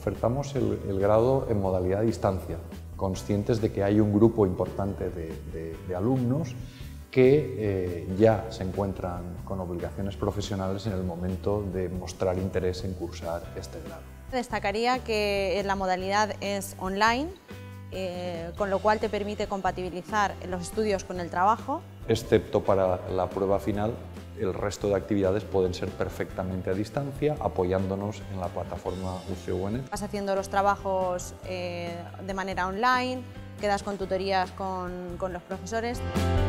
Ofertamos el grado en modalidad a distancia, conscientes de que hay un grupo importante de alumnos que ya se encuentran con obligaciones profesionales en el momento de mostrar interés en cursar este grado. Destacaría que la modalidad es online, con lo cual te permite compatibilizar los estudios con el trabajo. Excepto para la prueba final, el resto de actividades pueden ser perfectamente a distancia, apoyándonos en la plataforma UCUN. Vas haciendo los trabajos de manera online, quedas con tutorías con los profesores.